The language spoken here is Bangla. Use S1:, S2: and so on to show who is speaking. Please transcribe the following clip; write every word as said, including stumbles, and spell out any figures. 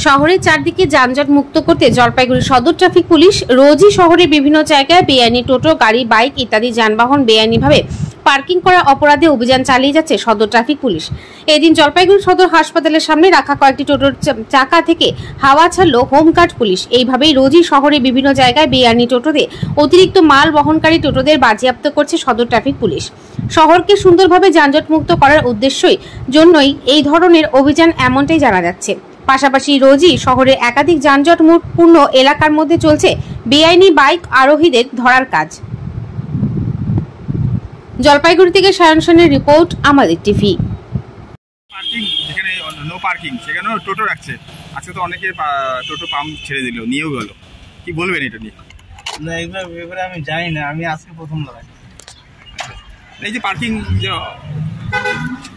S1: শহরের চারদিকে যানজট মুক্ত করতে জলপাইগুড়ি সদর ট্রাফিক পুলিশ রোজই শহরের বিভিন্ন জায়গায় বেআইনি টোটো, গাড়ি, বাইক ইত্যাদি যানবাহন বেআইনিভাবে পার্কিং করা অপরাধে অভিযান চালিয়ে যাচ্ছে সদর ট্রাফিক পুলিশ। এদিন জলপাইগুড়ি সদর হাসপাতালের সামনে রাখা কয়েকটি টোটোর চাকা থেকে হাওয়া ছাড়লো হোমগার্ড পুলিশ। এইভাবেই রোজই শহরে বিভিন্ন জায়গায় বেআইনি টোটোতে অতিরিক্ত মাল বহনকারী টোটোদের বাজেয়াপ্ত করছে সদর ট্রাফিক পুলিশ। শহরকে সুন্দরভাবে যানজট মুক্ত করার উদ্দেশ্যই জন্যই এই ধরনের অভিযান এমনটাই জানা যাচ্ছে। পাশাপাশি রোজই শহরের একাধিক যানজটপূর্ণ এলাকার মধ্যে চলছে বেআইনি বাইক আরোহীদের ধরার কাজ। জলপাইগুড়ি থেকে সায়ন সেনের রিপোর্ট, আমাদের টিভি।
S2: পার্কিং যেখানে নো পার্কিং সেখানেও টোটো রাখছে। আজকে তো অনেকে টোটো পাম্প ছেড়ে দিল, নিয়েও গেল। কি বলবেন এটা নিয়ে?
S3: না, এগুলো ব্যাপারে আমি জানি না, আমি আজকে প্রথম লাগাই।
S2: এই যে পার্কিং